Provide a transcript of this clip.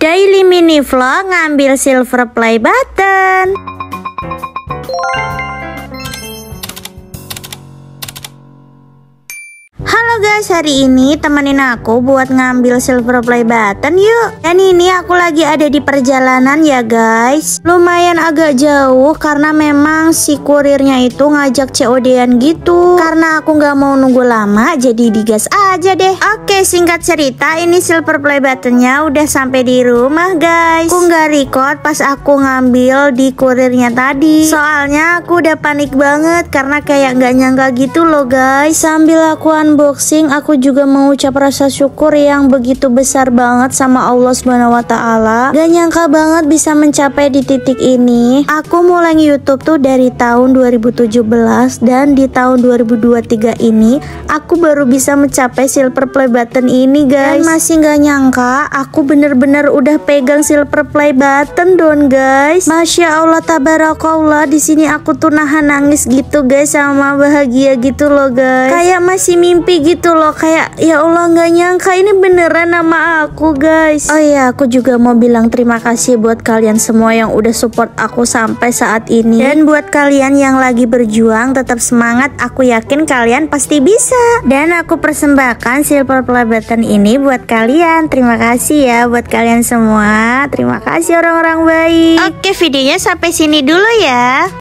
Daily mini vlog ngambil silver play button. Halo guys, hari ini temenin aku buat ngambil silver play button yuk. Dan ini aku lagi ada di perjalanan ya guys. Lumayan agak jauh karena memang si kurirnya itu ngajak COD-an gitu. Karena aku nggak mau nunggu lama, jadi digas aja deh. Oke, singkat cerita ini silver play buttonnya udah sampai di rumah guys. Aku nggak record pas aku ngambil di kurirnya tadi. Soalnya aku udah panik banget karena kayak nggak nyangka gitu loh guys. Sambil aku unboxing, aku juga mau ucap rasa syukur yang begitu besar banget sama Allah Subhanahu wa Ta'ala. Gak nyangka banget bisa mencapai di titik ini. Aku mulai YouTube tuh dari tahun 2017 dan di tahun 2023 ini aku baru bisa mencapai silver play button ini guys. Dan masih gak nyangka aku bener-bener udah pegang silver play button don guys. Masya Allah tabarakallah, di sini aku tuh nahan nangis gitu guys, sama bahagia gitu loh guys. Kayak masih mimpi gitu loh, kayak ya Allah nggak nyangka ini beneran nama aku guys. Oh iya, aku juga mau bilang terima kasih buat kalian semua yang udah support aku sampai saat ini. Dan buat kalian yang lagi berjuang, tetap semangat, aku yakin kalian pasti bisa. Dan aku persembahkan silver play button ini buat kalian. Terima kasih ya buat kalian semua. Terima kasih orang-orang baik. Oke, videonya sampai sini dulu ya.